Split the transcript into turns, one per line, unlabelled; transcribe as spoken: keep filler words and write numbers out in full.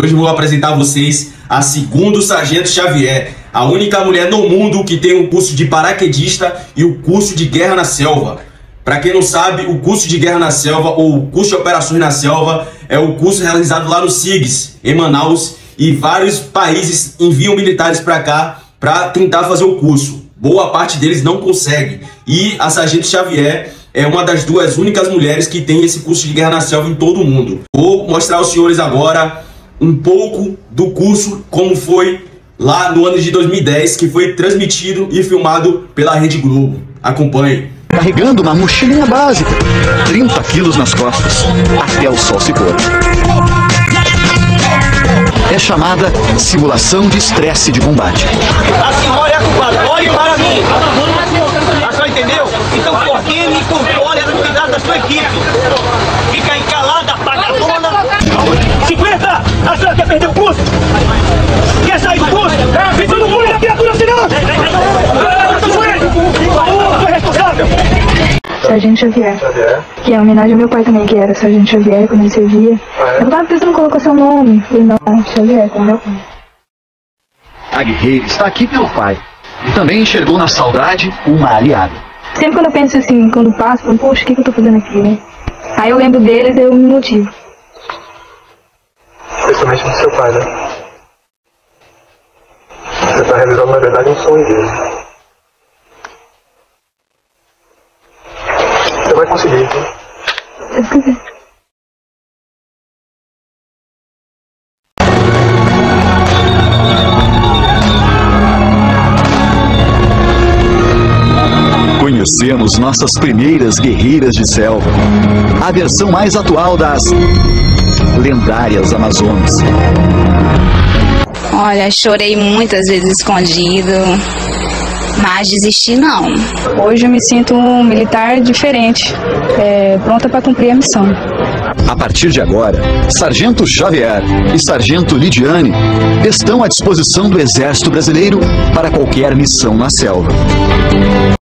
Hoje vou apresentar a vocês a segundo Sargento Xavier, a única mulher no mundo que tem o curso de paraquedista e o curso de guerra na selva. Para quem não sabe, o curso de guerra na selva ou o curso de operações na selva é o curso realizado lá no SIGS, em Manaus, e vários países enviam militares para cá para tentar fazer o curso. Boa parte deles não consegue. E a Sargento Xavier é uma das duas únicas mulheres que tem esse curso de guerra na selva em todo o mundo. Vou mostrar aos senhores agora um pouco do curso, como foi lá no ano de dois mil e dez, que foi transmitido e filmado pela Rede Globo. Acompanhe.
Carregando uma mochilinha básica, trinta quilos nas costas, até o sol se pôr. É chamada simulação de estresse de combate.
A senhora é a culpada, olhe para mim. A senhora entendeu? Então coordene e controle as atividades da sua equipe. Fica aí calada, pagadona. cinquenta! A senhora quer perder o curso? Quer sair do curso? Vem todo mundo na criatura, senão! Sou responsável!
Sargento Xavier. Xavier? Que é homenagem ao meu pai também, que era Sargento Xavier, quando ele servia. Ah, é? Eu não tava pensando em colocar seu nome. Eu falei, não, Xavier, como meu pai.
A guerreira está aqui pelo pai. E também enxergou na saudade uma aliada.
Sempre quando eu penso assim, quando passo, eu falo, poxa, o que, que eu tô fazendo aqui, né? Aí eu lembro deles e eu me motivo.
Principalmente do seu pai, né? Você está realizando, na verdade, um sonho dele. Você vai conseguir, então.
Se quiser.
Conhecemos nossas primeiras guerreiras de selva, a versão mais atual das lendárias Amazonas.
Olha, chorei muitas vezes escondido, mas desisti não.
Hoje eu me sinto um militar diferente, é, pronta para cumprir a missão.
A partir de agora, Sargento Xavier e Sargento Lidiane estão à disposição do Exército Brasileiro para qualquer missão na selva.